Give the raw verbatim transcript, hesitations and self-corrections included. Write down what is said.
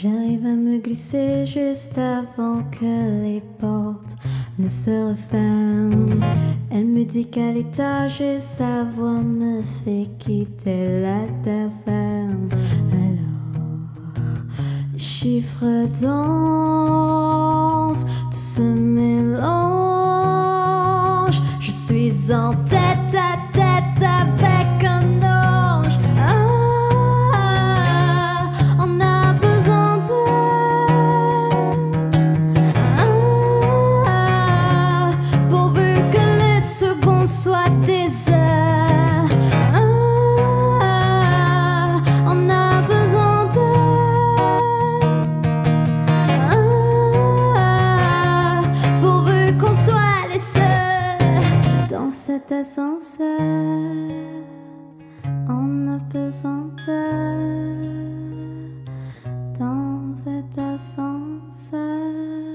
J'arrive à me glisser juste avant que les portes ne se referment. Elle me dit qu'à l'étage et sa voix me fait quitter la taverne. Alors, les chiffres dansent, tout se mélange. Je suis en tête à tête avec un ange. Ah, on a besoin d'elle. Ah, pourvu que les secondes soient des heures. Ah, on a besoin d'elle. Ah, pourvu qu'on soit les seuls dans cet ascenseur. On a besoin d'eux dans cet ascenseur.